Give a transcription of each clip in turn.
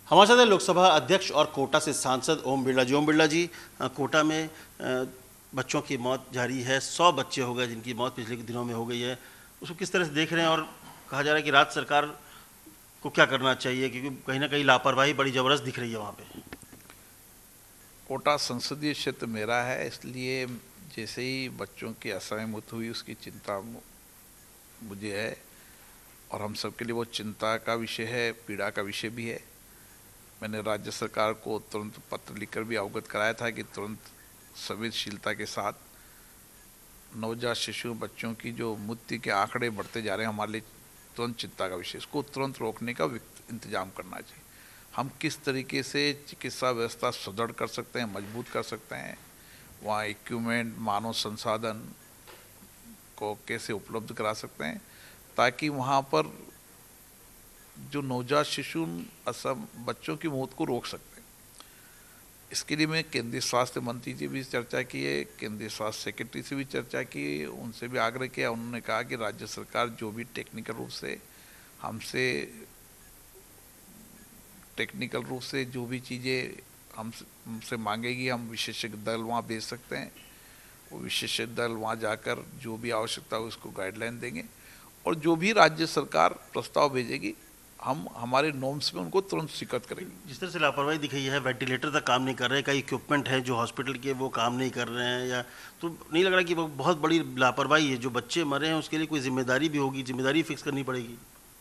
हमारे साथ लोकसभा अध्यक्ष और कोटा से सांसद ओम बिरला जी। ओम बिरला जी, कोटा में बच्चों की मौत जारी है, 100 बच्चे हो गए जिनकी मौत पिछले दिनों में हो गई है। उसको किस तरह से देख रहे हैं और कहा जा रहा है कि राज्य सरकार को क्या करना चाहिए, क्योंकि कहीं ना कहीं लापरवाही बड़ी ज़बरदस्त दिख रही है वहाँ पे। कोटा संसदीय क्षेत्र मेरा है, इसलिए जैसे ही बच्चों की असमय मौत हुई उसकी चिंता मुझे है और हम सबके लिए वो चिंता का विषय है, पीड़ा का विषय भी है। मैंने राज्य सरकार को तुरंत पत्र लिखकर भी अवगत कराया था कि तुरंत संवेदनशीलता के साथ नवजात शिशु बच्चों की जो मृत्यु के आंकड़े बढ़ते जा रहे हैं हमारे लिए तुरंत चिंता का विषय, इसको तुरंत रोकने का इंतजाम करना चाहिए। हम किस तरीके से चिकित्सा व्यवस्था सुदृढ़ कर सकते हैं, मजबूत कर सकते हैं, वहाँ इक्विपमेंट, मानव संसाधन को कैसे उपलब्ध करा सकते हैं ताकि वहाँ पर जो नवजात शिशु बच्चों की मौत को रोक सकते हैं। इसके लिए मैं केंद्रीय स्वास्थ्य मंत्री से भी चर्चा की है, केंद्रीय स्वास्थ्य सेक्रेटरी से भी चर्चा की, उनसे भी आग्रह किया। उन्होंने कहा कि राज्य सरकार जो भी टेक्निकल रूप से जो भी चीज़ें हमसे मांगेगी, हम विशेषज्ञ दल वहाँ भेज सकते हैं। वो विशेषज्ञ दल वहाँ जाकर जो भी आवश्यकता हो उसको गाइडलाइन देंगे और जो भी राज्य सरकार प्रस्ताव भेजेगी हम हमारे नॉर्म्स में उनको तुरंत स्वीकृत करेंगे। जिस तरह से लापरवाही दिख रही है, वेंटिलेटर तक काम नहीं कर रहे, कई इक्विपमेंट हैं जो हॉस्पिटल के वो काम नहीं कर रहे हैं, या तो नहीं लग रहा कि वो बहुत बड़ी लापरवाही है? जो बच्चे मरे हैं उसके लिए कोई जिम्मेदारी भी होगी, जिम्मेदारी फिक्स करनी पड़ेगी।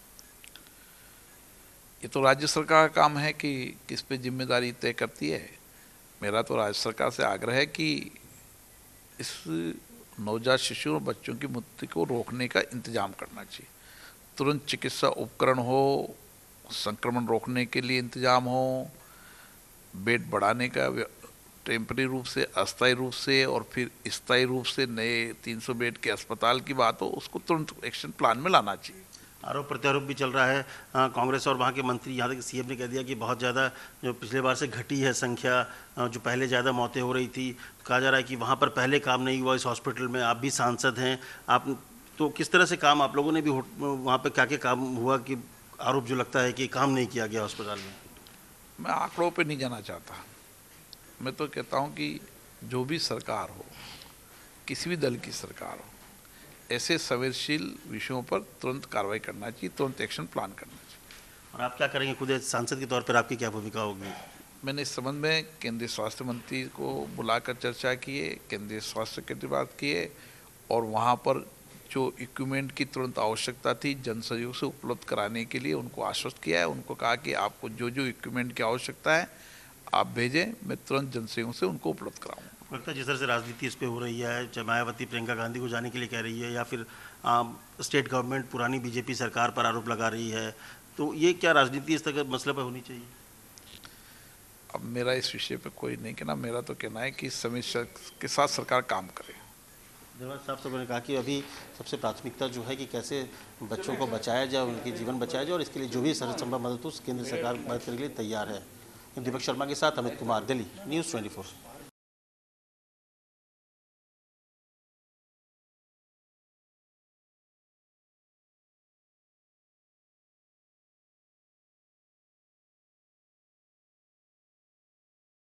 ये तो राज्य सरकार का काम है कि किस पे जिम्मेदारी तय करती है। मेरा तो राज्य सरकार से आग्रह है कि इस नवजात शिशु और बच्चों की मृत्यु को रोकने का इंतजाम करना चाहिए। तुरंत चिकित्सा उपकरण हो, संक्रमण रोकने के लिए इंतजाम हो, बेड बढ़ाने का टेम्परेरी रूप से, अस्थायी रूप से और फिर स्थायी रूप से नए 300 बेड के अस्पताल की बात हो, उसको तुरंत एक्शन प्लान में लाना चाहिए। आरोप प्रत्यारोप भी चल रहा है। कांग्रेस और वहाँ के मंत्री, यहाँ तक सीएम ने कह दिया कि बहुत ज़्यादा जो पिछले बार से घटी है संख्या, जो पहले ज़्यादा मौतें हो रही थी। कहा जा रहा है कि वहाँ पर पहले काम नहीं हुआ इस हॉस्पिटल में। आप भी सांसद हैं, आप तो किस तरह से काम आप लोगों ने भी वहाँ पर क्या क्या काम हुआ कि आरोप जो लगता है कि काम नहीं किया गया अस्पताल में? मैं आंकड़ों पे नहीं जाना चाहता। मैं तो कहता हूँ कि जो भी सरकार हो, किसी भी दल की सरकार हो, ऐसे संवेदनशील विषयों पर तुरंत कार्रवाई करना चाहिए, तुरंत एक्शन प्लान करना चाहिए। और आप क्या करेंगे खुद सांसद के तौर पर, आपकी क्या भूमिका होगी? मैंने इस संबंध में केंद्रीय स्वास्थ्य मंत्री को बुलाकर चर्चा की है, केंद्रीय स्वास्थ्य सेक्रेटरी बात की है और वहाँ पर जो इक्विपमेंट की तुरंत आवश्यकता थी जन सहयोग से उपलब्ध कराने के लिए उनको आश्वस्त किया है। उनको कहा कि आपको जो जो इक्विपमेंट की आवश्यकता है आप भेजें, मैं तुरंत जन सहयोग से उनको उपलब्ध कराऊँगा। लगता है जिस तरह से राजनीति इस पे हो रही है, चाहे मायावती प्रियंका गांधी को जाने के लिए कह रही है या फिर स्टेट गवर्नमेंट पुरानी बीजेपी सरकार पर आरोप लगा रही है, तो ये क्या राजनीति इस तरह के मसले पर होनी चाहिए? अब मेरा इस विषय पे कोई नहीं कहना, मेरा तो कहना है कि समय के साथ सरकार काम करे। धन्यवाद साहब। सबने कहा कि अभी सबसे प्राथमिकता जो है कि कैसे बच्चों को बचाया जाए, उनके जीवन बचाया जाए और इसके लिए जो भी सर्वसंभव मदद हो केंद्र सरकार मदद करने के लिए तैयार है। दीपक शर्मा के साथ अमित कुमार, दिल्ली, News24।